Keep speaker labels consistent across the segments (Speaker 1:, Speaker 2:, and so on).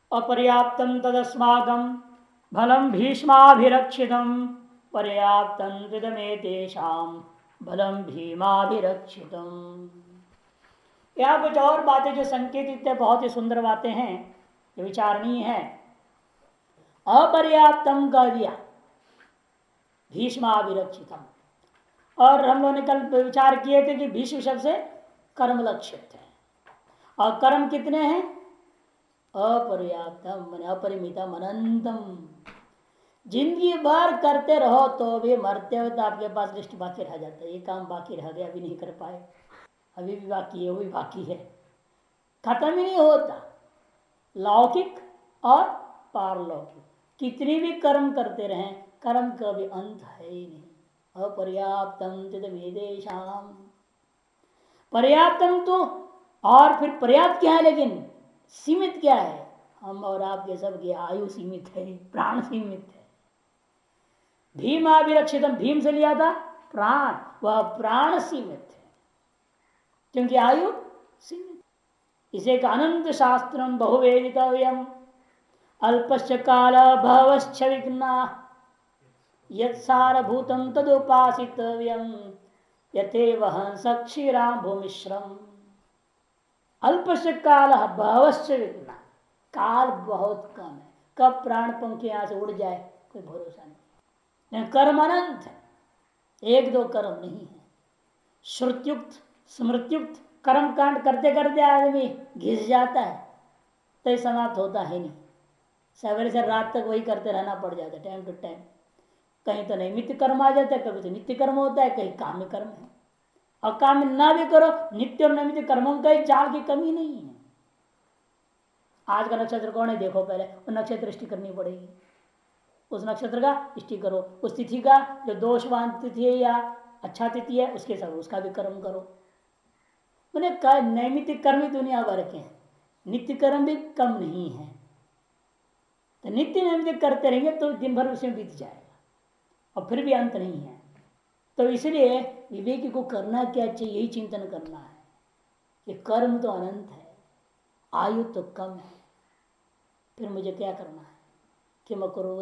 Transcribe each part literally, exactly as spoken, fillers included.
Speaker 1: अपर्याप्तं तदस्माकं फलं भीष्माभिरक्षितं पर्याप्तं त्विदमेतेषां बलं भीमाभिरक्षितम्। यहाँ कुछ और बातें जो संकेतित है, बहुत ही सुंदर बातें हैं, जो विचारणीय है। अपर्याप्तम कह दिया, भीष्माभिरक्षितम, और हम लोगों ने कल विचार किए थे कि भीष्म शब्द से कर्म लक्षित है, और कर्म कितने हैं? अपर्याप्तम मन अपरिमितम अनंतम। जिंदगी भर करते रहो तो भी मरते हुए तो आपके पास लिस्ट बाकी रह जाता है, ये काम बाकी रह गया, अभी नहीं कर पाए, अभी भी बाकी है, वो भी बाकी है, खत्म ही नहीं होता। लौकिक और पारलौकिक कितनी भी कर्म करते रहें, कर्म का भी अंत है ही नहीं। अपर्याप्तम तद्वेदेशाम, पर्याप्तम तो, और फिर पर्याप्त क्या है, लेकिन सीमित क्या है? हम और आपके सबकी आयु सीमित है, प्राण सीमित है। भीमाभिरक्षितम, भीम से लिया था प्राण, वह प्राण सीमित है क्योंकि आयु सीमित। इसे एक अनंत शास्त्रम बहुवेदितव्यम अल्पश्च काल भवश्च विघ्ना यत्सारभूतं तदुपासितव्यम यथेव हंस क्षीरां भूमिश्रम। अल्पश्च काल भवश्च विघ्ना, काल बहुत कम है, कब प्राण पंख यहां से उड़ जाए कोई भरोसा नहीं। कर्म अनंत है, एक दो कर्म नहीं है। श्रुतयुक्त स्मृतयुक्त कर्म कांड करते करते आदमी घिस जाता है तो समाप्त होता है नहीं, सवेरे से रात तक वही करते रहना पड़ जाता है, टाइम टू टाइम। कहीं तो नैमित्त कर्म आ जाता है, कभी तो नित्य कर्म होता है, कहीं काम्य कर्म है। और काम ना भी करो, नित्य और नैमित्त कर्मों का जाल की कमी नहीं है। आज का नक्षत्र कौन है देखो, पहले वो नक्षत्र दृष्टि करनी पड़ेगी, उस नक्षत्र का दृष्टि करो, उस तिथि का जो दोषवान तिथि है या अच्छा तिथि है उसके सब उसका भी कर्म करो। मैंने नैमित्तिक कर्म ही दुनिया भर के हैं, नित्य कर्म भी कम नहीं है। तो नित्य नैमित्तिक करते रहेंगे तो दिन भर उसमें बीत जाएगा और फिर भी अंत नहीं है। तो इसलिए विवेकी को करना क्या चाहिए, यही चिंतन करना है कि कर्म तो अनंत है, आयु तो कम है, फिर मुझे क्या करना है, कि मैं करो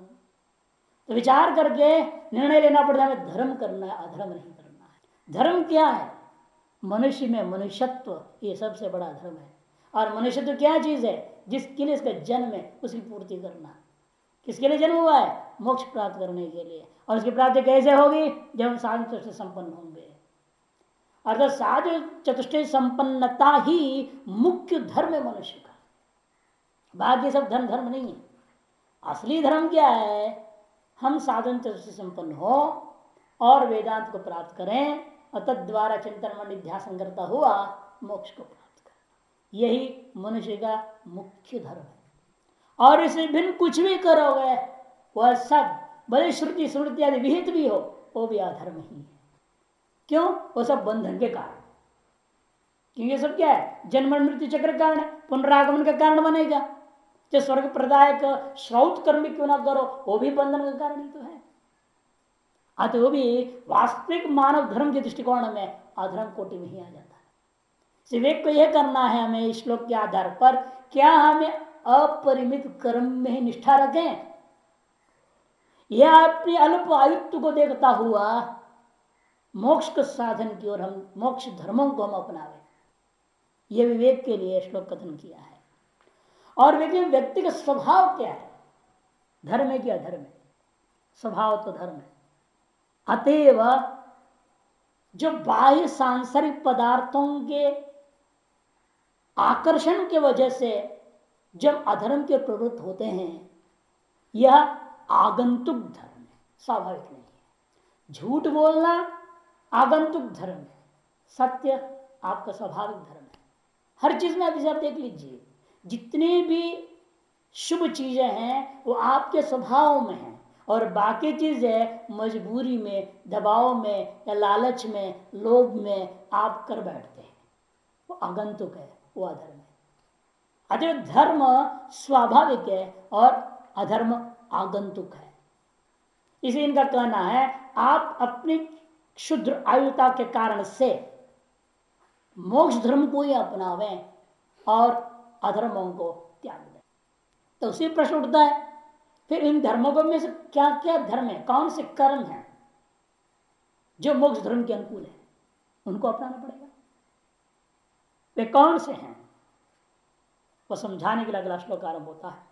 Speaker 1: तो विचार करके निर्णय लेना पड़ता है, हमें धर्म करना है, अधर्म नहीं करना है। धर्म क्या है? मनुष्य में मनुष्यत्व, ये सबसे बड़ा धर्म है। और मनुष्यत्व क्या चीज है? जिसके लिए इसका जन्म है उसकी पूर्ति करना। किसके लिए जन्म हुआ है? मोक्ष प्राप्त करने के लिए। और उसकी प्राप्ति कैसे होगी? जब हम साधु चतुष्टय संपन्न होंगे। अर्थात साधु चतुष्टय संपन्नता ही मुख्य धर्म है मनुष्य का, बाकी सब धर्म धर्म नहीं है। असली धर्म क्या है? हम साधन चतुष्टय संपन्न हो और वेदांत को प्राप्त करें और तद द्वारा चिंतन मन निध्यासन करता हुआ मोक्ष को प्राप्त करना, यही मनुष्य का मुख्य धर्म है। और इसे भिन्न कुछ भी करोगे वह सब भले श्रुति स्मृति आदि विहित भी हो, वो भी अधर्म ही है। क्यों? वो सब बंधन के कारण, क्योंकि ये सब क्या है? जन्म मृत्यु चक्र कारण है, पुनरागमन का कारण बनेगा। जो स्वर्ग प्रदायक श्रौत कर्म क्यों ना करो, वो भी बंधन का कारण ही तो है। अतः वो भी वास्तविक मानव धर्म के दृष्टिकोण में अधर्म कोटि में ही आ जाता है। विवेक को यह करना है हमें इस श्लोक के आधार पर, क्या हमें अपरिमित कर्म में ही निष्ठा रखें या अपनी अल्प आयुत्व को देखता हुआ मोक्ष के साधन की ओर हम मोक्ष धर्मों को हम अपनावें, यह विवेक के लिए श्लोक कथन किया है। और व्यक्ति व्यक्ति का स्वभाव क्या है? धर्म है कि अधर्म है? स्वभाव तो धर्म है। अतएव जो बाह्य सांसारिक पदार्थों के आकर्षण के वजह से जब अधर्म के प्रवृत्त होते हैं, यह आगंतुक धर्म है, स्वाभाविक नहीं है। झूठ बोलना आगंतुक धर्म है, सत्य आपका स्वाभाविक धर्म है। हर चीज में आप इसे देख लीजिए, जितनी भी शुभ चीजें हैं वो आपके स्वभाव में है, और बाकी चीजें मजबूरी में, दबाव में या लालच में, लोभ में आप कर बैठते हैं, वो आगंतुक है, वो अधर्म है। अतः धर्म स्वाभाविक है और अधर्म आगंतुक है। इसे इनका कहना है आप अपनी क्षुद्र आयुता के कारण से मोक्ष धर्म को ही अपनावें और अधर्मों को त्याग दें। तो उसी प्रश्न उठता है फिर इन धर्मों को में से क्या क्या धर्म है, कौन से कर्म है जो मोक्ष धर्म के अनुकूल है, उनको अपनाना पड़ेगा। वे कौन से हैं वो समझाने के लिए अगला श्लोक आरंभ होता है।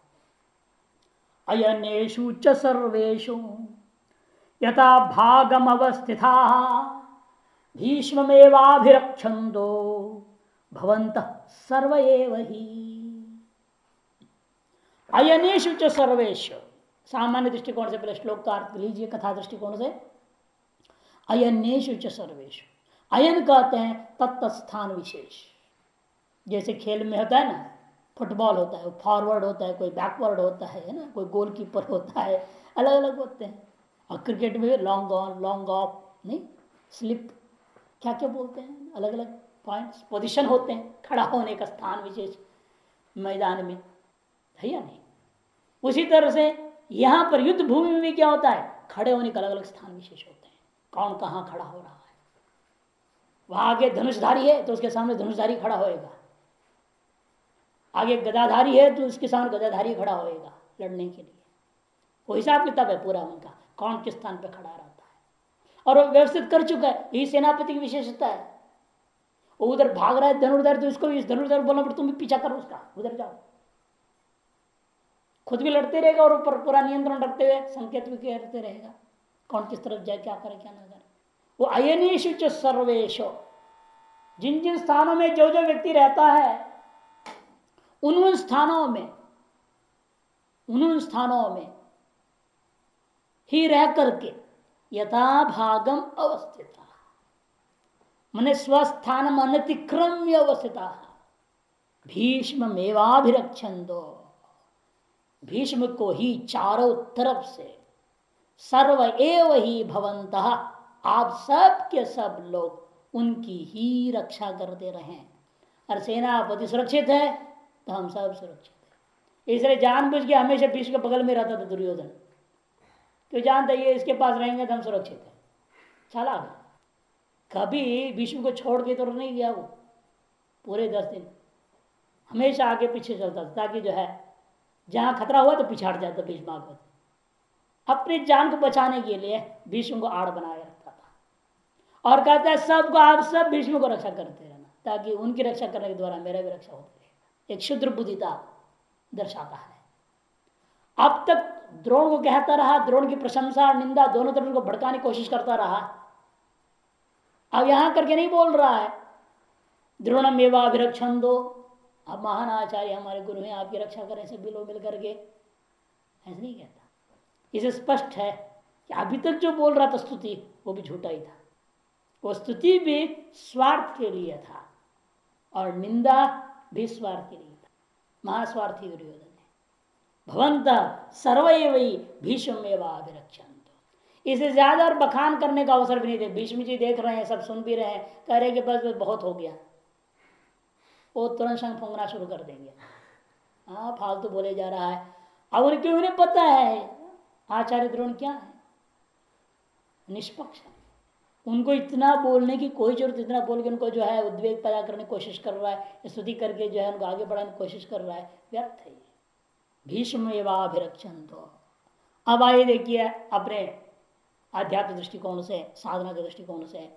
Speaker 1: अयनेषु च सर्वेषु यथा भागम अवस्थिता भीष्ममेवाभिरक्षन्तो भवन्तः सर्व एव हि। अयनेषु च सर्वेषु, सामान्य दृष्टिकोण से पहले श्लोक का अर्थ लीजिए, कथा दृष्टिकोण से। अयनेषु च सर्वेषु, अयन कहते हैं तत्त स्थान विशेष। जैसे खेल में होता है ना, फुटबॉल होता है, फॉरवर्ड होता है, कोई बैकवर्ड होता है ना, कोई गोलकीपर होता है, अलग अलग होते हैं। और क्रिकेट में लॉन्ग ऑन, लॉन्ग ऑफ, नहीं स्लिप, क्या क्या बोलते हैं, अलग अलग पॉइंट्स, पोजीशन होते हैं, खड़ा होने का स्थान विशेष मैदान में, है या नहीं। उसी तरह से यहां पर युद्ध भूमि में भी क्या होता है, खड़े होने का अलग अलग स्थान विशेष होते हैं। कौन कहां खड़ा हो रहा है, वहां आगे धनुषधारी है तो उसके सामने धनुषधारी खड़ा होएगा, आगे गदाधारी है तो उसके सामने गदाधारी खड़ा होएगा लड़ने के लिए। वो हिसाब किताब है पूरा उनका, कौन किस स्थान पर खड़ा रहता है, और वो व्यवस्थित कर चुका है। यही सेनापति की विशेषता है। वो उधर भाग रहा है धनुर्धर, तो इसको इस धनुर्धर बोलना पड़ता, तुम भी पीछा करो उसका, उधर जाओ। खुद भी लड़ते रहेगा और ऊपर पूरा नियंत्रण रखते हुए संकेत भी करते रहेगा, कौन किस तरफ जाए, क्या करे क्या ना करे। वो अयनेषु च सर्वेषु, जिन जिन स्थानों में जो जो व्यक्ति रहता है उन उन स्थानों में उन उन स्थानों में ही रह करके यथा भागम अवस्थित, मने स्वस्थान अनतिक्रम्य अवस्थिता भीष्म मेवाभिरक्षन्तो, भीष्म को ही चारों तरफ से सर्व एव ही भवन्तः, आप सब के सब लोग उनकी ही रक्षा करते रहें। और सेनापति सुरक्षित है तो हम सब सुरक्षित है। इसलिए जानबूझ के हमेशा भीष्म के बगल में रहता था दुर्योधन, क्यों जानता ये इसके पास रहेंगे तो हम सुरक्षित है। चला कभी भीष्म को छोड़ के तो नहीं गया वो, पूरे दस दिन हमेशा आगे पीछे चलता था, ताकि जो है जहां खतरा हुआ तो पिछाड़ जाता भीष्म को। अपनी जान को बचाने के लिए भीष्म को आड़ बनाए रखता था और कहता है सबको, आप सब भीष्म को रक्षा करते रहना, ताकि उनकी रक्षा करने के द्वारा मेरा भी रक्षा होती रहेगा। एक क्षुद्र बुद्धिता दर्शाता है। अब तक द्रोण को कहता रहा, द्रोण की प्रशंसा और निंदा दोनों तरफ को भड़काने की कोशिश करता रहा। अब यहां करके नहीं बोल रहा है द्रोणम एवाभिरक्षण दो, अब महान आचार्य हमारे गुरु हैं, आपकी रक्षा करें सभी लोग मिल करके, ऐसे नहीं कहता। इसे स्पष्ट है कि अभी तक जो बोल रहा था स्तुति वो भी झूठा ही था। वो स्तुति भी स्वार्थ के लिए था और निंदा भी स्वार्थ के लिए था। महास्वार्थी दुर्योधन है। भवंत सर्वैवै भीष्मेवाभिरक्षन्तु, इसे ज्यादा और बखान करने का अवसर भी नहीं थे। भीष्म जी देख रहे हैं, सब सुन भी रहे हैं, कह रहे कि बस बस बहुत हो गया, वो तुरंत शंख फूंकना शुरू कर देंगे। हाँ फालतू बोले जा रहा है। अब उन्हें उन्हें पता है आचार्य द्रोण क्या है, निष्पक्ष है। उनको इतना बोलने की कोई जरूरत, इतना बोल के उनको जो है उद्वेग पैदा करने की कोशिश कर रहा है, स्तुति करके जो है उनको आगे बढ़ाने की कोशिश कर रहा है, व्यर्थ है। भीष्म एवाभिरक्षन्तु। अब आइए देखिए अपने आध्यात्मिक दृष्टिकोण से, साधना के दृष्टिकोण से।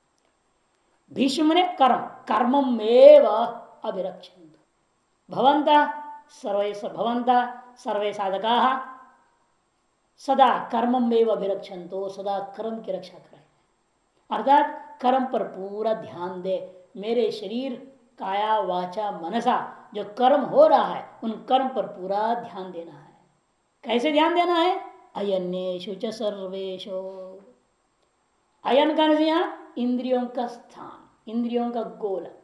Speaker 1: भीष्म ने कर्म, कर्मम एव अभिरक्षन्तु। भवन्तः सर्वे भवन्तः सर्वे साधकाः सदा कर्मम एव अभिरक्षन्तु, सदा कर्म की रक्षा करें। अर्थात कर्म पर पूरा ध्यान दे। मेरे शरीर काया वाचा मनसा जो कर्म हो रहा है उन कर्म पर पूरा ध्यान देना है। कैसे ध्यान देना है? अयन्येषु च सर्वेषु। अयन का यहाँ इंद्रियों का स्थान, इंद्रियों का गोलक।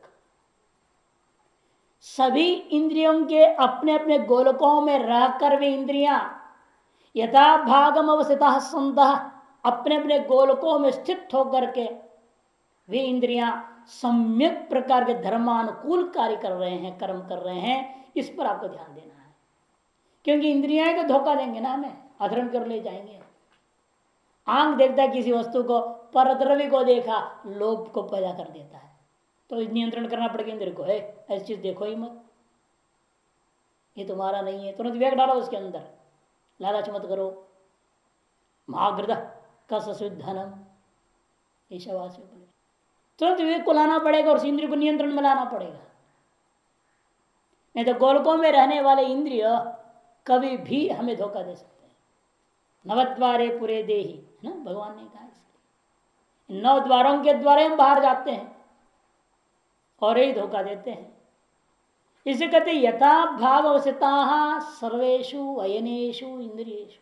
Speaker 1: सभी इंद्रियों के अपने अपने गोलकों में रहकर वे इंद्रियां यथा भागम अवस्थिता संतः, अपने अपने गोलकों में स्थित होकर के वे इंद्रियां सम्यक प्रकार के धर्मानुकूल कार्य कर रहे हैं, कर्म कर रहे हैं। इस पर आपको ध्यान देना है, क्योंकि इंद्रियां तो धोखा देंगे ना, हमें अधर्म कर ले जाएंगे। आंख देखता है किसी वस्तु को, परद्रव्य को देखा, लोभ को पैदा कर देता है, तो नियंत्रण करना पड़ेगा इंद्र को, है ऐसी चीज देखो ही मत। ये तुम्हारा नहीं है, तुरंत विवेक डालो उसके अंदर, लालच मत करो। महागृद कसुद्धनम, ईशावासी तुरंत विवेक को लाना पड़ेगा और इंद्रिय को नियंत्रण में लाना पड़ेगा। नहीं तो गोलकों में रहने वाले इंद्रिय कभी भी हमें धोखा दे सकते हैं। नवद्वारे पूरे देही, है ना, भगवान ने कहा। इसलिए नौ द्वारों के द्वारे हम बाहर जाते हैं और यही धोखा देते हैं। इसे कहते यथा भाग अवस्थिता सर्वेशु अयनेशु इंद्रियेशु।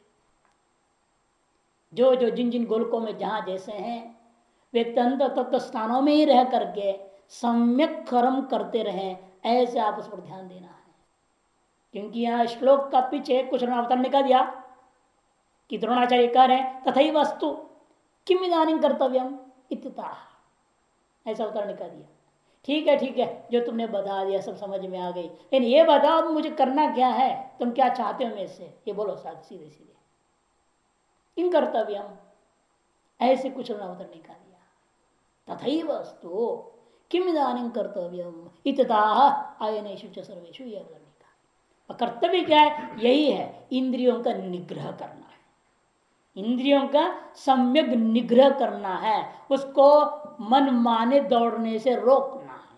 Speaker 1: जो जो जिन जिन गोलकों में जहां जैसे हैं वे तंत्र तत्व स्थानों में ही रह करके सम्यक कर्म करते रहें, ऐसे आप उस पर ध्यान देना है। क्योंकि यहाँ श्लोक का पीछे कुछ अवतार निकाल दिया कि द्रोणाचार्य कह रहे हैं तथई वस्तु किम इदानीं कर्तव्यम इत्यतः, ऐसा अवतार निकाल दिया। ठीक है ठीक है, जो तुमने बता दिया सब समझ में आ गई, लेकिन ये बताओ मुझे करना क्या है, तुम क्या चाहते हो मेरे से, ये बोलो साथ सीधे सीधे। किम कर्तव्यम, ऐसे कुछ अवतार निकाल दिया। तथई वस्तु किम इदानीं कर्तव्यम इत्यतः आयनेषु च सर्वेषु, यह अवतार निकाल। कर्तव्य क्या है? यही है, इंद्रियों का निग्रह करना है, इंद्रियों का सम्यक निग्रह करना है, उसको मन माने दौड़ने से रोकना है,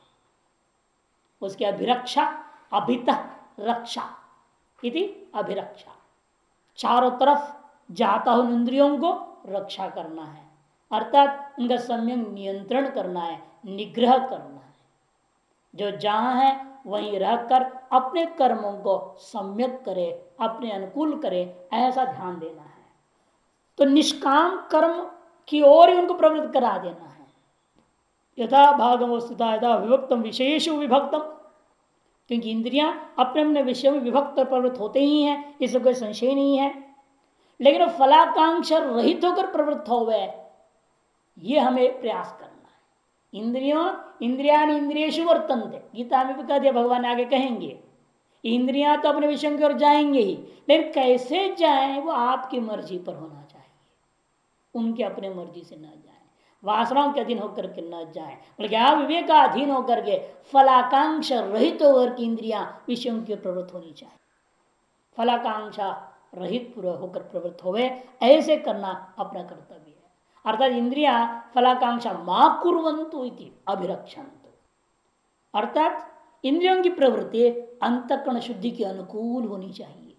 Speaker 1: उसकी अभिरक्षा, अभित रक्षा इति अभिरक्षा, चारों तरफ जाता हुआ इंद्रियों को रक्षा करना है, अर्थात उनका सम्यक नियंत्रण करना है, निग्रह करना है। जो जहां है वहीं रहकर अपने कर्मों को सम्यक करे, अपने अनुकूल करे, ऐसा ध्यान देना है। तो निष्काम कर्म की ओर ही उनको प्रवृत्त करा देना है। यथा भागम वस्तुतः यथा विभक्तम विशेषु विभक्तम, क्योंकि इंद्रियां अपने अपने विषय में विभक्त प्रवृत्त होते ही हैं, इसमें कोई संशय नहीं है। लेकिन फलाकांक्षा रहित होकर प्रवृत्त हो गए, ये हमें प्रयास करना है। इंद्रियों इंद्रियाण इंद्रियेषु वर्तन्ते, गीता में भी कह दिया, भगवान आगे कहेंगे इंद्रियां तो अपने विषयों की ओर जाएंगे ही, लेकिन कैसे जाएं वो आपकी मर्जी पर होना चाहिए, उनके अपने मर्जी से न जाएं, वासनाओं के अधीन होकर के न जाएं, बल्कि आप विवेकाधीन होकर के फलाकांक्षा रहित होकर की इंद्रियां विषयों की ओर प्रवृत्त होनी चाहिए। फलाकांक्षा रहित होकर प्रवृत्त होवे, ऐसे करना अपना कर्तव्य है। अर्थात इंद्रियां फलाकांक्षा मां कुर्वन्तु इति अभिरक्षन्तु, अर्थात इंद्रियों की प्रवृत्ति अंतःकरण शुद्धि के अनुकूल होनी चाहिए।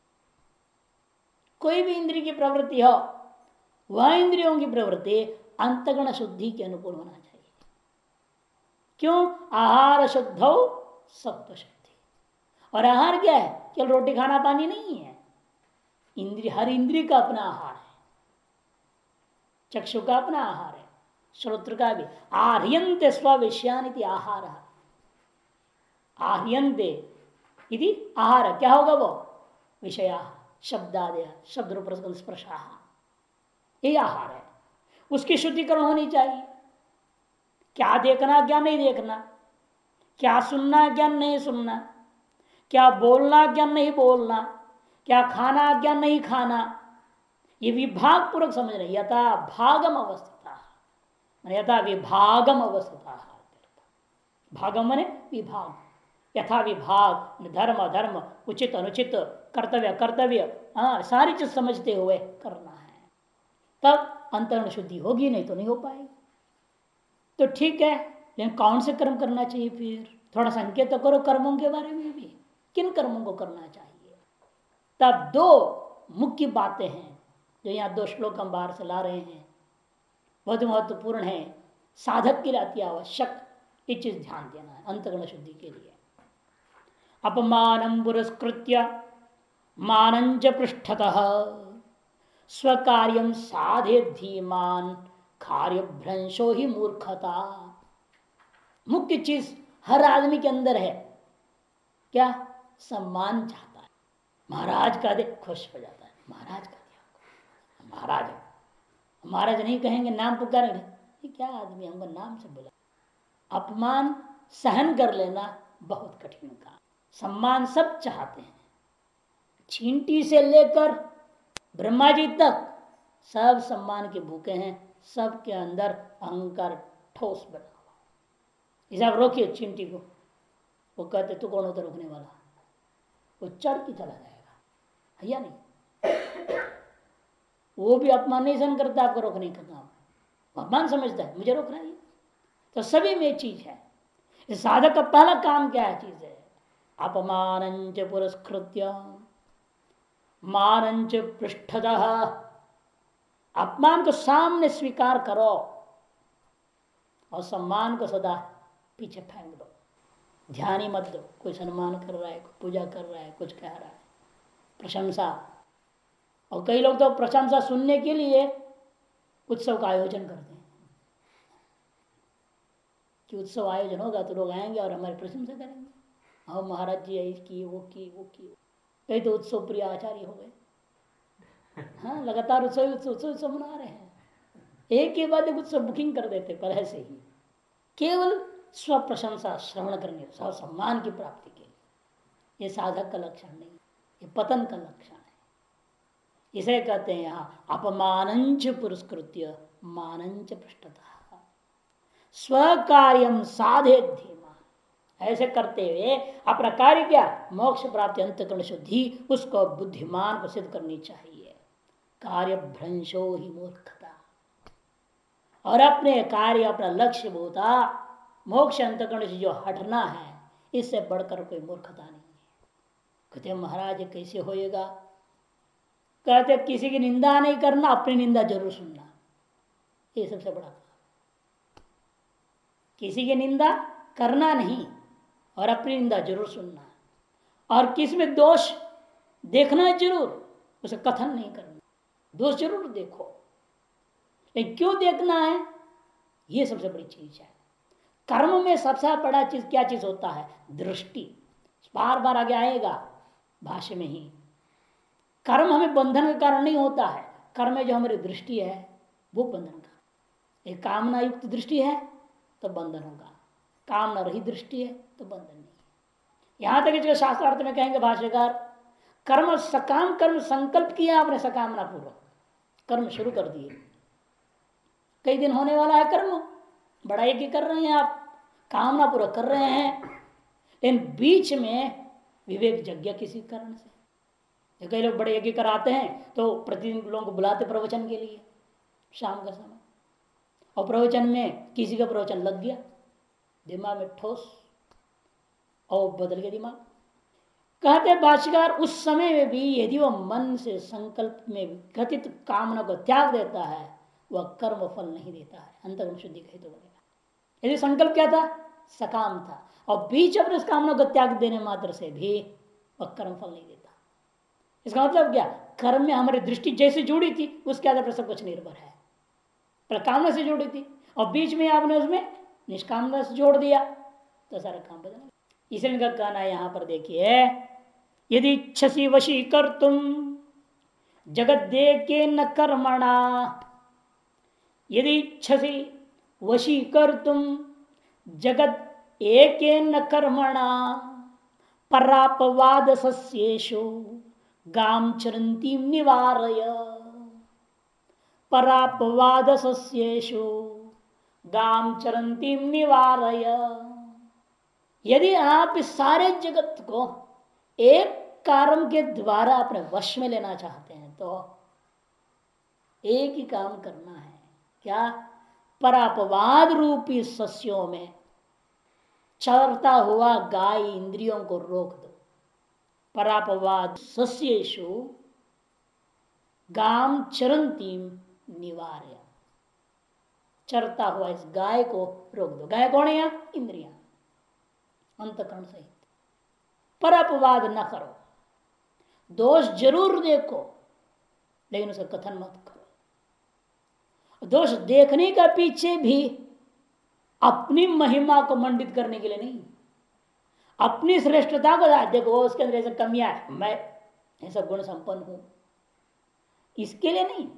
Speaker 1: कोई भी इंद्रिय की प्रवृत्ति हो, वह इंद्रियों की प्रवृत्ति अंतःकरण शुद्धि के अनुकूल होना चाहिए। क्यों? आहार शुद्धौ सत्व शुद्धि, और आहार क्या है? केवल रोटी खाना पानी नहीं है। इंद्रिय, हर इंद्रिय का अपना आहार है। चक्षु का अपना आहार है, श्रोत्र का भी। आह्रियन्ते स्विषयानिति आहार, आह्रियन्ते इति आहार, क्या होगा वो? विषया, शब्दादय, शब्द रूप रस स्पर्शा, ये आहार है। उसकी शुद्धिकरण होनी चाहिए। क्या देखना क्या नहीं देखना, क्या सुनना क्या नहीं सुनना, क्या बोलना क्या नहीं बोलना, क्या खाना क्या नहीं खाना, ये विभाग पूर्वक समझ रहे। यथा भागम अवस्थिता, यथा विभागम अवस्थिता, भागम माने विभाग, यथा विभाग, धर्म अधर्म, उचित अनुचित, कर्तव्य कर्तव्य, हाँ सारी चीज समझते हुए करना है, तब अंतःकरण शुद्धि होगी, नहीं तो नहीं हो पाएगी। तो ठीक है, लेकिन कौन से कर्म करना चाहिए? फिर थोड़ा संकेत तो करो कर्मों के बारे में भी, किन कर्मों को करना चाहिए। तब दो मुख्य बातें हैं जो यहाँ दो श्लोक हम बाहर से ला रहे हैं, बहुत महत्वपूर्ण है, साधक के लिए अति आवश्यक, ये चीज ध्यान देना है अंतःकरण शुद्धि के लिए। अपमानं पुरस्कृत्य मानंच पृष्ठतः स्वकार्यम साधे धीमान कार्य भ्रंशो ही मूर्खता। मुख्य चीज हर आदमी के अंदर है, क्या? सम्मान चाहता है। महाराज का दे खुश हो जाता है, महाराज का दिया, महाराज महाराज नहीं कहेंगे, नाम पुकारेंगे, ये क्या आदमी हमको नाम से बुला। अपमान सहन कर लेना बहुत कठिन काम। सम्मान सब चाहते हैं, चींटी से लेकर ब्रह्मा जी तक सब सम्मान के भूखे हैं, सबके अंदर अहंकार ठोस बना हुआ। इसे आप रोकिए चींटी को, वो कहते तू कौन होता रोकने वाला, वो चढ़ के चला जाएगा, है या नहीं? वो भी अपमान नहीं सहन करता आपको रोकने का काम, अपमान समझता है मुझे रोकना है। तो सभी में चीज है। इस साधक का पहला काम क्या है? चीज है अपमानंच पुरस्कृत्य मानंच पृष्ठतः। अपमान को सामने स्वीकार करो और सम्मान को सदा पीछे फेंक दो, ध्यान ही मत दो। कोई सम्मान कर रहा है, कोई पूजा कर रहा है, कुछ कह रहा है, प्रशंसा। और कई लोग तो प्रशंसा सुनने के लिए उत्सव का आयोजन करते हैं कि उत्सव आयोजन होगा तो लोग आएंगे और हमारी प्रशंसा करेंगे, हाँ महाराज जी ऐसी की वो की वो की। कई तो उत्सव प्रिय आचार्य हो गए, हाँ लगातार उत्सव उत्सव उत्सव उत्सव मना रहे हैं, एक के बाद एक उत्सव बुकिंग कर देते पहले से ही, केवल स्व प्रशंसा श्रवण करने, स्व सम्मान की प्राप्ति के लिए। ये साधक का लक्षण नहीं, ये पतन का लक्षण है। इसे कहते हैं यहाँ अपमानंच पुरस्कृत्य मानंच पृष्ठतः स्वकार्यम साधे धीमा। ऐसे करते हुए अपना कार्य क्या? मोक्ष प्राप्ति, अंतःकरण शुद्धि, उसको बुद्धिमान को सिद्ध करनी चाहिए। कार्य भ्रंशो ही मूर्खता। और अपने कार्य अपना लक्ष्य होता मोक्ष अंतःकरण से जो हटना है, इससे बढ़कर कोई मूर्खता नहीं है। कहते महाराज कैसे होएगा? कहते किसी की निंदा नहीं करना, अपनी निंदा जरूर सुनना, ये सबसे बड़ा। किसी की निंदा करना नहीं और अपनी निंदा जरूर सुनना, और किसी में दोष देखना जरूर, उसे कथन नहीं करना, दोष जरूर देखो। लेकिन क्यों देखना है? ये सबसे बड़ी चीज है। कर्म में सबसे बड़ा चीज क्या चीज होता है? दृष्टि। बार बार आगे आएगा भाष्य में ही। कर्म हमें बंधन का कारण नहीं होता है, कर्म में जो हमारी दृष्टि है वो बंधन का। एक कामना युक्त दृष्टि है तो बंधन होगा, कामना रही दृष्टि है तो बंधन नहीं। यहां तक जो शास्त्रार्थ में कहेंगे भाष्यकार, कर्म सकाम कर्म संकल्प किया आपने सकामना पूर्वक, कर्म शुरू कर दिए, कई दिन होने वाला है कर्म, बड़ा एक ही कर रहे हैं आप, कामना पूर्वक कर रहे हैं, लेकिन बीच में विवेक जग गया किसी कारण से। कई लोग बड़े यज्ञ कराते हैं तो प्रतिदिन लोगों को बुलाते प्रवचन के लिए शाम का समय, और प्रवचन में किसी का प्रवचन लग गया दिमाग में ठोस और बदल गया दिमाग। कहते भाष्यकार उस समय में भी यदि वह मन से संकल्प में घटित कामना को त्याग देता है, वह कर्म फल नहीं देता है, अंतर्गुण शुद्धि कही तो बनेगा। यदि संकल्प क्या था? सकाम था, और बीच अपने उस कामना को त्याग देने मात्र से भी वह कर्म फल नहीं देता। इसका मतलब क्या? कर्म में हमारी दृष्टि जैसे जुड़ी थी उसके आधार पर सब कुछ निर्भर है। पर कामना से जुड़ी थी और बीच में आपने उसमें निष्कामना से जोड़ दिया तो सारा काम बदल। इसे इनका कहना है यहां पर देखिए, यदि इच्छसी वशी कर तुम जगत दे के न कर्मणा, यदि इच्छसी वशी कर तुम जगत एक न कर्मणा, परापवाद सस्येषु गाम चरंती निवारय, परापवाद सस्येषु गाम चरंती निवारय। यदि आप इस सारे जगत को एक कर्म के द्वारा अपने वश में लेना चाहते हैं तो एक ही काम करना है, क्या? परापवाद रूपी सस्यों में चरता हुआ गाय इंद्रियों को रोक दो। परापवाद सस्येषु गाम चरंती निवार्य, चरता हुआ इस गाय को रोक दो। गाय कौन है? यहाँ इंद्रियां, अंतकरण सहित। पर अपवाद न करो, दोष जरूर देखो लेकिन उसका कथन मत करो। दोष देखने का पीछे भी अपनी महिमा को मंडित करने के लिए नहीं, अपनी श्रेष्ठता को देखो उसके अंदर ऐसे कमियां है, मैं ऐसा गुण संपन्न हूं, इसके लिए नहीं।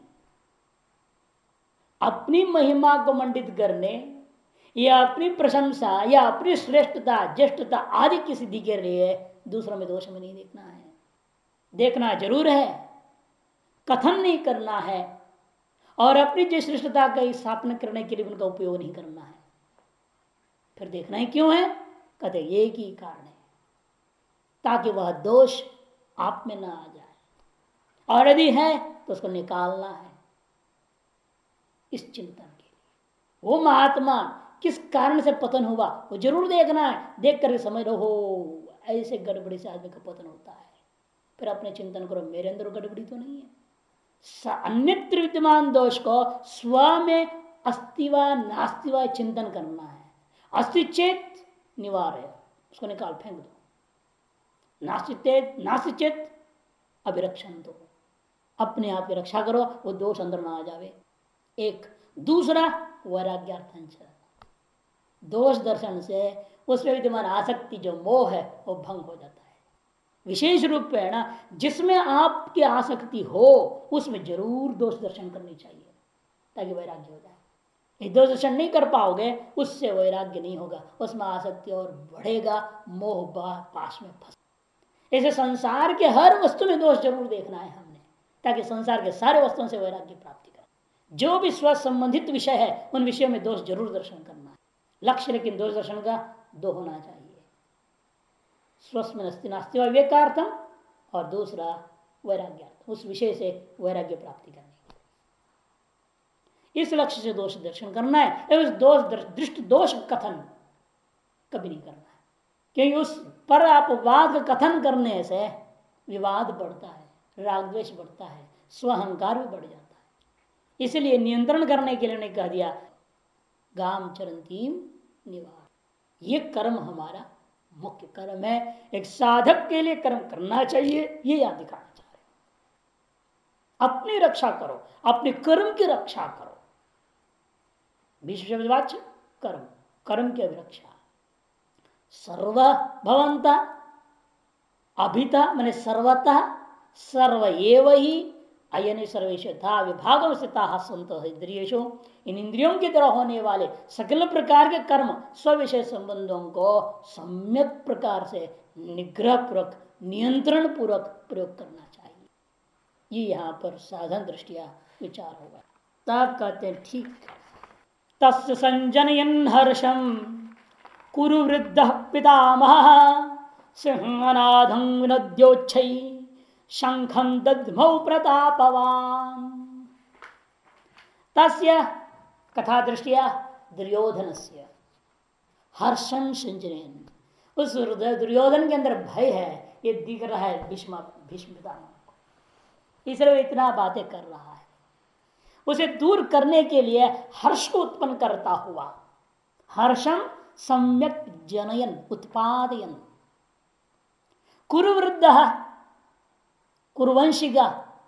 Speaker 1: अपनी महिमा को मंडित करने या अपनी प्रशंसा या अपनी श्रेष्ठता ज्येष्ठता आदि की सिद्धि के लिए दूसरों में दोष में नहीं देखना है। देखना जरूर है, कथन नहीं करना है, और अपनी जो श्रेष्ठता का स्थापना करने के लिए उनका उपयोग नहीं करना है। फिर देखना ही क्यों है? कहते एक ही कारण है, ताकि वह दोष आप में ना आ जाए, और यदि है तो उसको निकालना है इस चिंतन के लिए। वो महात्मा किस कारण से पतन हुआ वो जरूर देखना है, देख कर समझ लो हो ऐसे गड़बड़ी से आदमी का पतन होता है। फिर अपने चिंतन करो मेरे अंदर गड़बड़ी तो नहीं है। अन्यत्र विद्यमान दोष को स्व में अस्तिवा नास्तिवा चिंतन करना है। अस्ति चेत निवार है, उसको निकाल फेंक दो। नास्तिचेत नास्तिचेत अभिरक्षण दो, अपने आप की रक्षा करो, वो दोष अंदर ना आ जावे। एक दूसरा वैराग्यार्थन, दोष दर्शन से उसमें विद्यमान आसक्ति जो मोह है वो भंग हो जाता है। विशेष रूप पे है ना, जिसमें आपकी आसक्ति हो उसमें जरूर दोष दर्शन करनी चाहिए ताकि वैराग्य हो जाए। ये दोष दर्शन नहीं कर पाओगे उससे वैराग्य नहीं होगा, उसमें आसक्ति और बढ़ेगा, मोह पास में फंस। ऐसे संसार के हर वस्तु में दोष जरूर देखना है हमने, ताकि संसार के सारे वस्तुओं से वैराग्य प्राप्ति करें। जो भी स्व संबंधित विषय है उन विषयों में दोष जरूर दर्शन करना है। लक्ष्य लेकिन दोष दर्शन का दो होना चाहिए, स्वस्म नस्ति नास्ति विवेकार्थम और दूसरा वैराग्यार्थम, उस विषय से वैराग्य प्राप्ति करनी। इस लक्ष्य से दोष दर्शन करना है। उस दोष दृष्ट दोष कथन कभी नहीं करना है, क्योंकि उस पर आप वाद कथन करने से विवाद बढ़ता है, राग द्वेष बढ़ता है, स्वहंकार भी बढ़ जाता है। इसलिए नियंत्रण करने के लिए उन्हें कह दिया गाम चरंतीम निवार। ये कर्म हमारा मुख्य कर्म है, एक साधक के लिए कर्म करना चाहिए, ये याद दिखाना चाह रहे। अपनी रक्षा करो, अपने कर्म की रक्षा करो। विश्ववाच्य कर्म, कर्म की अभिरक्षा। सर्व भवंता अभिता मैंने सर्वतः सर्व एव ही अयन सर्वेश था विभागों से संत इंद्रियेशु, इन इंद्रियों की तरह होने वाले सकल प्रकार के कर्म स्विषय संबंधों को सम्यक प्रकार से निग्रह पूर्वक नियंत्रण पूर्वक प्रयोग करना चाहिए। ये यहाँ पर साधन दृष्टिया विचार होगा। तब कहते हैं ठीक, तस्य संजनयन हर्षम कुरु वृद्ध पितामह सिंहनादं विनद्योच्छै शंखं दद्मौ प्रतापवान। तस्य कथा दृष्टिया दुर्योधनस्य हर्षं संजनयन्, उस दुर्योधन के अंदर भय है ये दिख रहा है भीष्म भीष्म पितामह को, इसलिए इतना बातें कर रहा है। उसे दूर करने के लिए हर्ष को उत्पन्न करता हुआ, हर्षम सम्यक जनयन उत्पादयन। कुरुवृद्ध कुरुवंशिका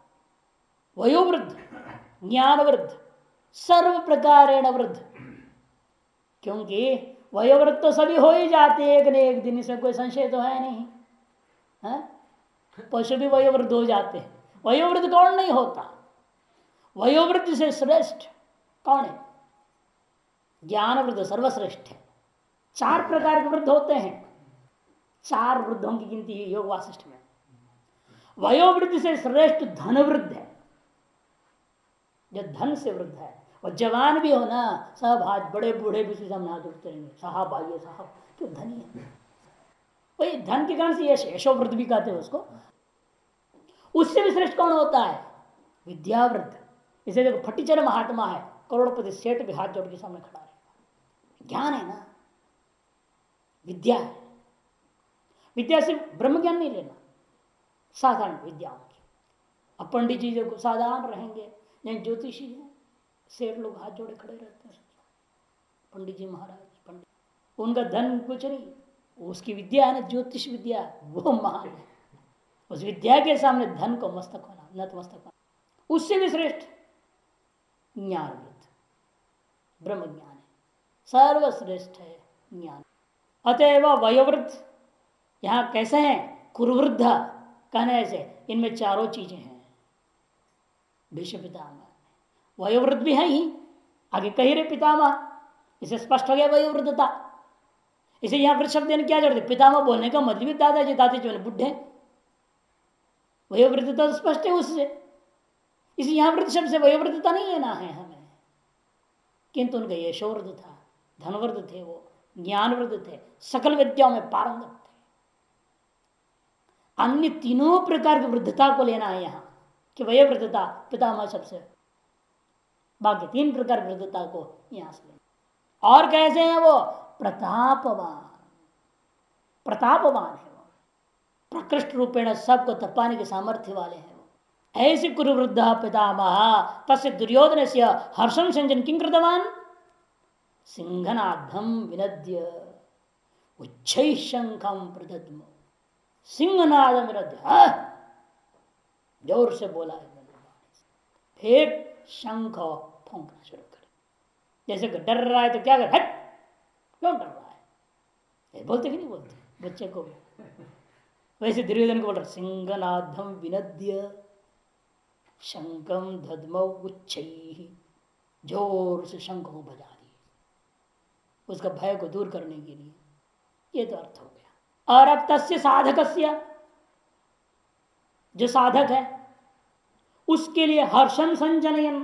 Speaker 1: वयोवृद्ध ज्ञानवृद्ध सर्व प्रकारेण वृद्ध, क्योंकि वयोवृद्ध तो सभी हो ही जाते एक न एक दिन, इसमें कोई संशय तो है नहीं है? पशु भी वयोवृद्ध हो जाते हैं, वयोवृद्ध कौन नहीं होता? वयोवृद्ध से श्रेष्ठ कौन है? ज्ञानवृद्ध सर्वश्रेष्ठ है। चार प्रकार के वृद्ध होते हैं, चार वृद्धों की गिनती है योग वासिष्ठ में। वयोवृद्ध से श्रेष्ठ धनवृद्ध है, जो धन से वृद्ध है। और जवान भी हो ना, सब हाथ बड़े बूढ़े भी सामने हाथ उठते रहेंगे, साहब आइए साहब, क्यों धनी है वही धन के कारण से यश यशोवृद्ध भी कहते हैं उसको। उससे भी श्रेष्ठ कौन होता है? विद्यावृद्ध। इसे देखो फटीचर महात्मा है, करोड़पति सेठ भी हाथ जोड़ के सामने खड़ा रहेगा। ज्ञान है ना, विद्या है। विद्या से ब्रह्म ज्ञान नहीं लेना, साधारण विद्याओं की। अब पंडित जी जो साधारण रहेंगे, नहीं ज्योतिषी है, सेठ लोग हाथ जोड़े खड़े रहते हैं, पंडित जी महाराज पंडित, उनका धन कुछ नहीं, उसकी विद्या है ना ज्योतिष विद्या, वो महान है। उस विद्या के सामने धन को मस्तक होना, नतमस्तक होना। उससे भी श्रेष्ठ ज्ञानवृद्ध, ब्रह्म ज्ञान है, सर्वश्रेष्ठ है ज्ञान। अतएव वयोवृद्ध यहां कैसे हैं? कुरुवृद्ध कहने से इनमें चारों चीजें हैं। भीष्म पितामह वयोवृद्ध भी है ही, आगे कही रहे पितामह, इसे स्पष्ट हो गया वयोवृद्धता। इसे यहां वृद्ध शब्द क्या जोड़ते? पितामह बोलने का मतलब दादाजी, दादाजी जो बुढ़े, वयोवृद्धता तो स्पष्ट है उससे। इसे यहां वृद्ध शब्द से वयोवृद्धता नहीं लेना है हमें, किंतु उनका यशोवृद्ध था, धनवृद्ध थे, वो ज्ञानवृद्ध थे, सकल विद्याओं में पारंगत थे। अन्य तीनों प्रकार की वृद्धता को लेना है यहां कि वह वृद्धता पितामह सबसे, बाकी तीन प्रकार की वृद्धता को यहां से लेना। और कैसे हैं वो? प्रतापवान, प्रतापवान है वो, प्रकृष्ट रूपेण सबको तपाने के सामर्थ्य वाले हैं वो। ऐसे कुरुवृद्ध पितामह तस्य दुर्योधन से हर्षम संजन किं कृतवान? सिंहनादम विनद्य उच्चै शंखम प्रदद्म। सिंहनाद विनद्य जोर से बोला है, फिर शंख फूंकना शुरू कर। जैसे डर रहा है तो क्या कर, हट, क्यों डर रहा है, बोलते कि नहीं बोलते बच्चे को? वैसे दुर्योधन को बोल रहा, सिंहनादम विनद्य शंखम दद्म उच्चैः, जोर से शंख को बजा दिए उसका भय को दूर करने के लिए। ये तो अर्थ हो गया। और अब तस्य साधकस्य, जो साधक है उसके लिए हर्षम संजनयन,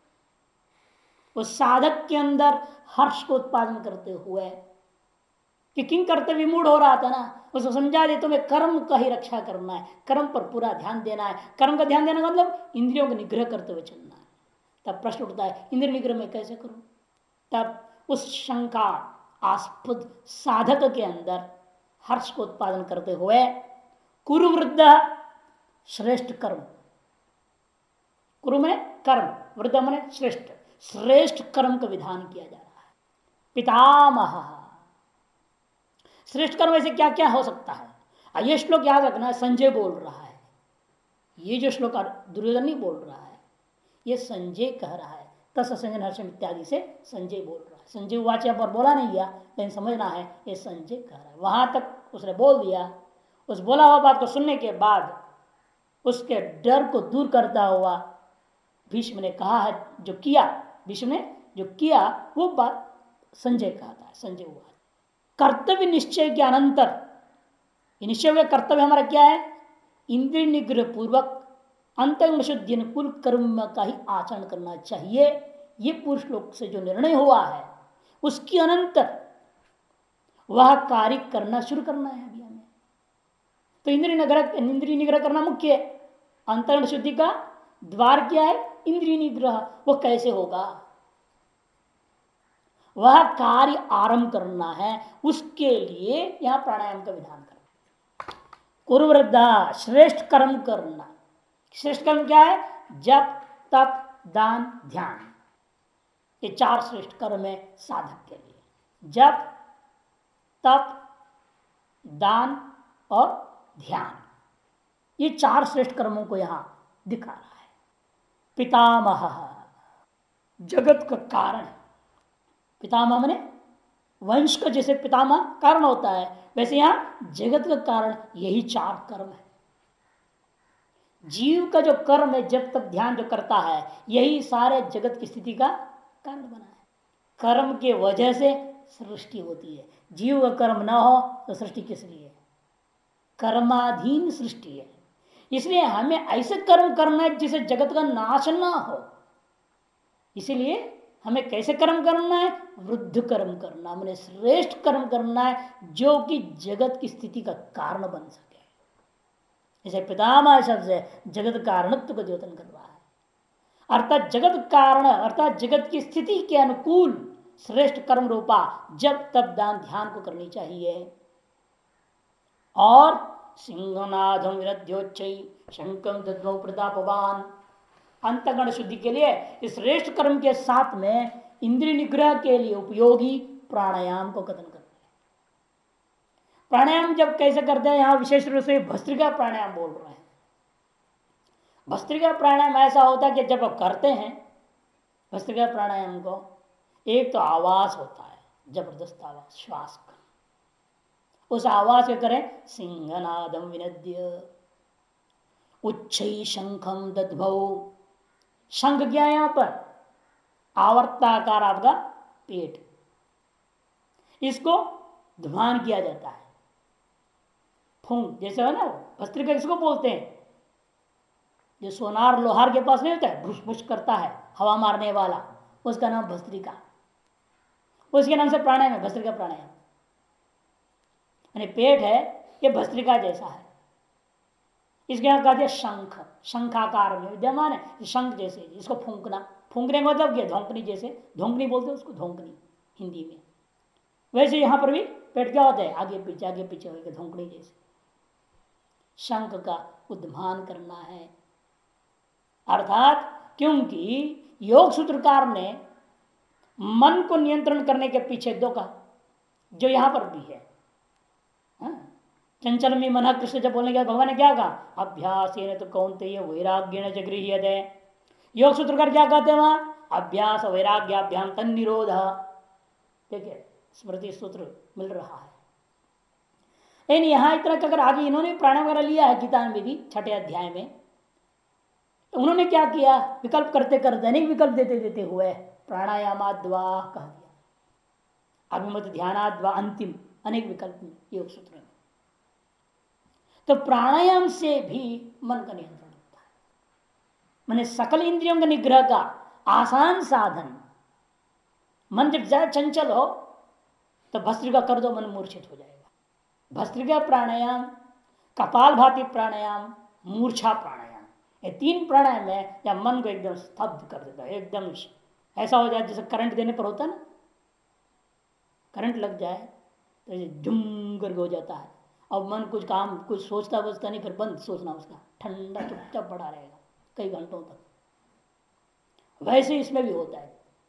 Speaker 1: उस साधक के अंदर हर्ष को उत्पादन करते हुए, कि किंग कर्तव्य मूड हो रहा था ना, उसको समझा दे तुम्हें कर्म का ही रक्षा करना है, कर्म पर पूरा ध्यान देना है। कर्म का ध्यान देना मतलब इंद्रियों को निग्रह करते हुए चलना है। तब प्रश्न उठता है इंद्रिय निग्रह में कैसे करूं? तब उस शंका आस्पद साधक के अंदर हर्ष को उत्पादन करते हुए कुरुवृद्ध श्रेष्ठ कर्म, कुरु में कर्म, वृद्ध मने श्रेष्ठ, श्रेष्ठ कर्म का विधान किया जा रहा है। पितामह, श्रेष्ठ कर्म ऐसे क्या क्या हो सकता है? ये श्लोक याद रखना, संजय बोल रहा है। ये जो श्लोक दुर्योधन नहीं बोल रहा है, ये संजय कह रहा है। तस् संजन हर्षम इत्यादि से संजय बोल रहा है। संजय वाच पर बोला नहीं गया, लेकिन समझना है ये संजय कह रहा है। वहां तक उसने बोल दिया। उस बोला हुआ बात को सुनने के बाद उसके डर को दूर करता हुआ भीष्म ने कहा है, जो किया भीष्म ने जो किया वो बात संजय कहता है। संजय हुआ कर्तव्य निश्चय के अनंतर, निश्चय हुए कर्तव्य हमारा क्या है? इंद्रिय निग्रह पूर्वक अंतरंग शुद्धि अनुकूल कर्म का ही आचरण करना चाहिए। ये पुरुष लोक से जो निर्णय हुआ है उसके अनंतर वह कार्य करना शुरू करना है अभी हमें। तो इंद्रिय निग्रह, इंद्रिय निग्रह करना मुख्य है। अंतरंग शुद्धि का द्वार क्या है? इंद्रिय निग्रह। वो कैसे होगा? वह कार्य आरंभ करना है, उसके लिए यहां प्राणायाम का विधान करना। कुरुवृद्धा, श्रेष्ठ कर्म करना। श्रेष्ठ कर्म क्या है? जप, तप, दान, ध्यान। ये चार श्रेष्ठ कर्म है साधक के लिए। जप, तप, दान और ध्यान, ये चार श्रेष्ठ कर्मों को यहां दिखा रहा है। पितामह, जगत का कारण। पितामह माने वंश का जैसे पितामह कारण होता है, वैसे यहां जगत का कारण यही चार कर्म है। जीव का जो कर्म है, जब तक ध्यान जो करता है, यही सारे जगत की स्थिति का कारण बना है। कर्म के वजह से सृष्टि होती है। जीव का कर्म ना हो तो सृष्टि किस लिए? कर्माधीन सृष्टि है। इसलिए हमें ऐसे कर्म करना है जिसे जगत का नाश ना हो। इसीलिए हमें कैसे कर्म करना है? वृद्ध कर्म करना, मैंने श्रेष्ठ कर्म करना है, जो कि जगत की स्थिति का कारण बन सके। जैसे पितामह शब्द से जगत कारणत्व को द्योतन कर रहा है। अर्थात जगत कारण, अर्थात जगत की स्थिति के अनुकूल श्रेष्ठ कर्म रूपा जब तब दान ध्यान को करनी चाहिए। और सिंहनादम विनद्योच्चै शंकम दद्मौ प्रतापवान, अंतगण शुद्धि के लिए इस श्रेष्ठ कर्म के साथ में इंद्रिय निग्रह के लिए उपयोगी प्राणायाम को कथन करते हैं। प्राणायाम जब कैसे करते हैं, यहां विशेष रूप से भस्त्रिका प्राणायाम बोल रहे हैं। भस्त्रिका प्राणायाम ऐसा होता है कि जब आप करते हैं भस्त्रिका प्राणायाम को, एक तो आवाज होता है, जबरदस्त आवाज, श्वास का। उस आवाज के करें सिंहनादम विनद्य उच्चै शंखम दद्भौ। शंख क्या है? यहां पर आवर्ताकार आपका पेट, इसको ध्वान किया जाता है। फूंक जैसे है ना, भस्त्रिका किसको बोलते हैं? जो सोनार लोहार के पास नहीं होता है, भुस भुस करता है हवा मारने वाला, उसका नाम भस्त्रिका। उसके नाम से प्राणायाम है भस्त्रिका प्राणायाम। यानी पेट है ये भस्त्रिका जैसा है, इसके यहाँ कहा दिया शंख, शंखाकार में विद्यमान है, शंख जैसे, इसको फूंकना, फूंकने का मतलब क्या, धोंकनी जैसे, धोंकनी बोलते हैं उसको, धोंकनी हिंदी में। वैसे यहां पर भी पेट क्या होता है, आगे पीछे आगे पीछे होकर धोंकनी जैसे। शंख का उद्धान करना है, अर्थात क्योंकि योग सूत्रकार ने मन को नियंत्रण करने के पीछे दो कहा, जो यहां पर भी है। चंचल में मन कृष्ण जब बोलने के भगवान ने क्या कहा, अभ्यास तो कौनते वैराग्य न गृह्यते। योग सूत्रकार क्या कहते हैं वहां, अभ्यास वैराग्याभ्याम तन निरोध। देखिए स्मृति सूत्र मिल रहा है। लेकिन यहां इतना अगर आगे इन्होंने प्राणायाम वगैरह लिया है गीता में भी छठे अध्याय में, तो उन्होंने क्या किया, विकल्प करते करते अनेक विकल्प देते देते हुए प्राणायामाद्वा कह दिया, अभिमत ध्यानाद्वा, अंतिम अनेक विकल्प योग सूत्र में। तो प्राणायाम से भी मन का नियंत्रण होता है, माने सकल इंद्रियों के निग्रह का आसान साधन। मन जब ज्यादा चंचल हो तो भस्त्रिका कर दो, मन मूर्छित हो जाएगा। भस्त्रिका प्राणायाम, कपालभाति प्राणायाम, मूर्छा प्राणायाम, ये तीन प्राणायाम है जब मन को एकदम स्तब्ध कर देता है, एकदम ऐसा हो जाए जैसे करंट देने पर होता है ना, करंट लग जाए तो झुम करके हो जाता है। अब मन कुछ काम कुछ सोचता वोचता नहीं, फिर बंद सोचना उसका, ठंडा चुपचाप पड़ा रहेगा कई घंटों तक। वैसे इसमें भी होता है,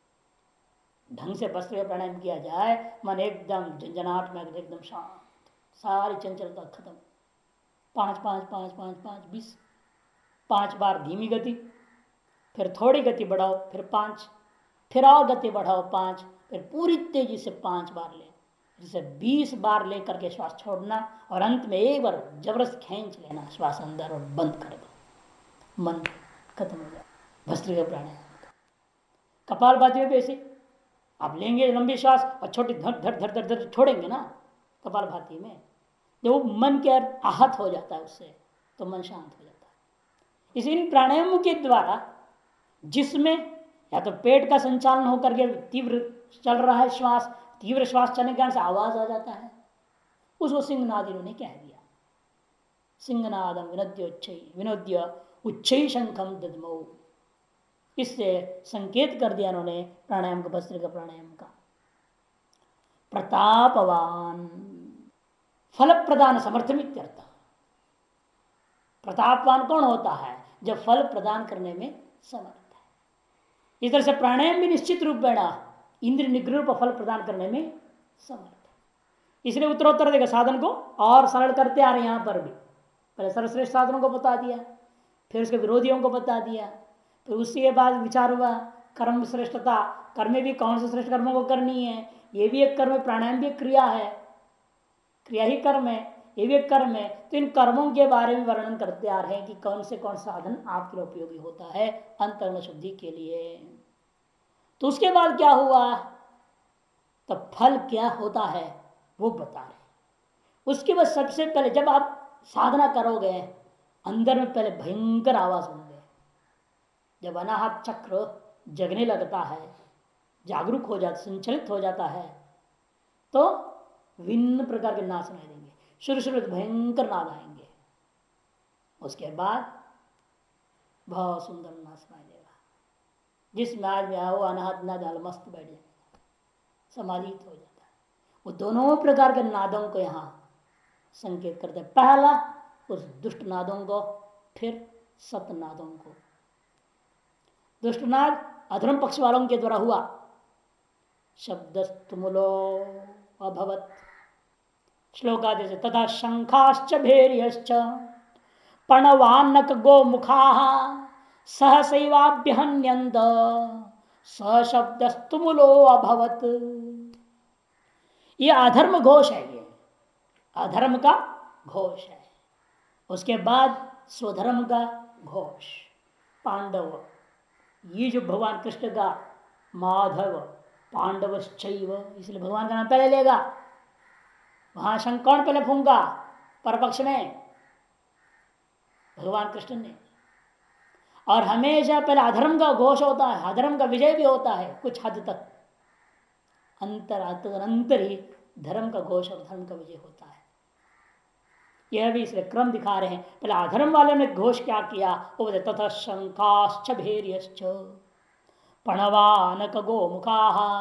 Speaker 1: ढंग से भस्त्रिका प्राणायाम किया जाए, मन एकदम झंझनाहट में एकदम शांत, सारी चंचलता खत्म। पाँच पाँच पाँच पाँच पाँच बीस, पांच बार धीमी गति, फिर थोड़ी गति बढ़ाओ, फिर पाँच, फिर और गति बढ़ाओ पाँच, फिर पूरी तेजी से पाँच बार ले, जिसे बीस बार लेकर के श्वास छोड़ना, और अंत में एक बार जबरदस्त खींच लेना श्वास अंदर और बंद कर दो, मन खत्म हो जाए। भस्त्रिका प्राणायाम का कपालभाति में भी ऐसे, आप लेंगे लंबी श्वास और छोटी धर धर धर धर धर छोड़ेंगे ना कपालभाति में, जब मन के आहत हो जाता है उससे, तो मन शांत हो जाता है। इसी प्राणायाम के द्वारा जिसमें या तो पेट का संचालन होकर के तीव्र चल रहा है श्वास, तीव्र श्वास चलने के कारण से आवाज आ जाता है, उसको सिंहनाद इन्होंने कह दिया। सिंहनादम विनोद्योच्चै विनोद्य उच्चै शंखम दद्मौ, इससे संकेत कर दिया उन्होंने प्राणायाम का, भस्त्रिका प्राणायाम का। प्रतापवान, फल प्रदान समर्थमित्यर्थ। प्रतापवान कौन होता है, जब फल प्रदान करने में समर्थ है। इस तरह से प्राणायाम भी निश्चित रूप में इंद्र निग्रह पर फल प्रदान करने में समर्थ है। इसलिए उत्तरोत्तर देखा साधन को और सरल करते आ रहे, यहां पर भी पहले सर्वश्रेष्ठ साधनों को बता दिया, फिर उसके विरोधियों को बता दिया, फिर उसके बाद विचार हुआ कर्म श्रेष्ठता, कर्म में भी कौन से श्रेष्ठ कर्मों को करनी है, ये भी एक कर्म है, प्राणायाम भी एक क्रिया है, क्रिया ही कर्म है, ये भी एक कर्म है। तो इन कर्मों के बारे में वर्णन करते आ रहे हैं कि कौन से कौन साधन आपके लिए उपयोगी होता है अंतर्गुण शुद्धि के लिए। तो उसके बाद क्या हुआ, तब फल क्या होता है वो बता रहे। उसके बाद सबसे पहले जब आप साधना करोगे, अंदर में पहले भयंकर आवाज होंगे, जब अनाहत चक्र जगने लगता है, जागरूक हो जाता, संचलित हो जाता है, तो विभिन्न प्रकार के नाद सुनाई देंगे। शुरू शुरू में भयंकर नाद आएंगे, उसके बाद बहुत सुंदर नाद सुनाई देगा। जिस नाद में आओ अनाहत नाद अलमस्त बैठ जाएगा, समाधित हो जाता है। वो दोनों प्रकार के नादों को यहाँ संकेत करते हैं। पहला उस दुष्ट नादों को, फिर सतनादों को। दुष्टनाद अधर्म पक्ष वालों के द्वारा हुआ, शब्दस्तुमुलो अभवत, श्लोका जैसे तथा शंखाश्च भैर्यश्च पर्णवान्नक गोमुखा सहसैवाभ्यहन्यन्त स शब्दस्तुमुलो अभवत। ये अधर्म घोष है, ये अधर्म का घोष है। उसके बाद स्वधर्म का घोष। पांडव, ये जो भगवान कृष्ण का माधव पांडवश्चैव, इसलिए भगवान का नाम पहले लेगा। वहां शंख कौन पहले फूंका, परपक्ष में भगवान कृष्ण ने। और हमेशा पहले अधर्म का घोष होता है, अधर्म का विजय भी होता है कुछ हद तक, अंतर अंतर ही धर्म का घोष और धर्म का विजय होता है। यह भी इसलिए क्रम दिखा रहे हैं। पहले अधर्म वालों ने घोष क्या किया, वो बोले तथा शंकाश्च भैर्यश्च पणवानक गोमुखा।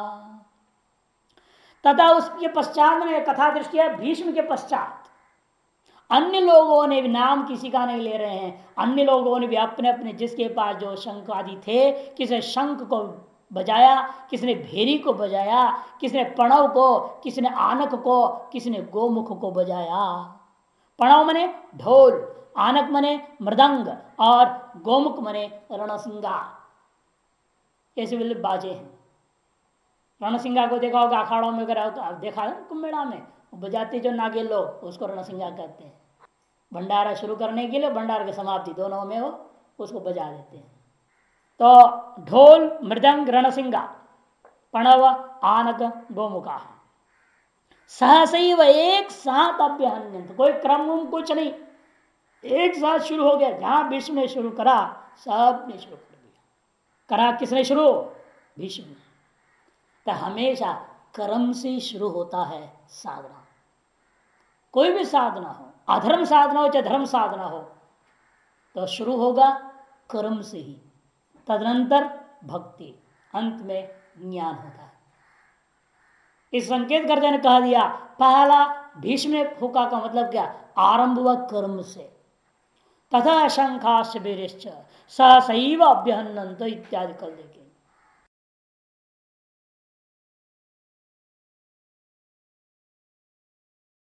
Speaker 1: तथा उसके पश्चात में कथा दृष्टि है, भीष्म के पश्चात अन्य लोगों ने भी, नाम किसी का नहीं ले रहे हैं, अन्य लोगों ने भी अपने अपने जिसके पास जो शंख आदि थे, किसने शंख को बजाया, किसने भेरी को बजाया, किसने पणव को, किसने आनक को, किसने गोमुख को बजाया। पणव मने ढोल, आनक मने मृदंग और गोमुख मने रणसिंगा, ऐसे बिल्कुल बाजे हैं। रणसिंगा को देखा होगा अखाड़ों में, अगर देखा है कुंभ मेला में बजाते जो नागे लोग, उसको रणसिंगा कहते हैं। भंडारा शुरू करने के लिए, भंडारा की समाप्ति दोनों में वो उसको बजा देते हैं। तो ढोल, मृदंग, रणसिंगा, पणव, आनक, गोमुखा सहसैव एक साथ अभ्यहन्यंत, कोई क्रम कुछ नहीं, एक साथ शुरू हो गया। जहां भीष्म ने शुरू करा, सब ने शुरू कर दिया। करा किसने शुरू? भीष्म ने। तो हमेशा कर्म से शुरू होता है साधना। कोई भी साधना हो, अधर्म साधना हो चाहे धर्म साधना हो, तो शुरू होगा कर्म से ही, तदनंतर भक्ति, अंत में ज्ञान होता है। इस संकेत करते ने कह दिया, पहला भीष्म ने फूका का मतलब क्या? आरंभ हुआ कर्म से। तथा शंखाश्च वीरिश्च सहसैव अभ्यहन्नन्त इत्यादि कल देखे।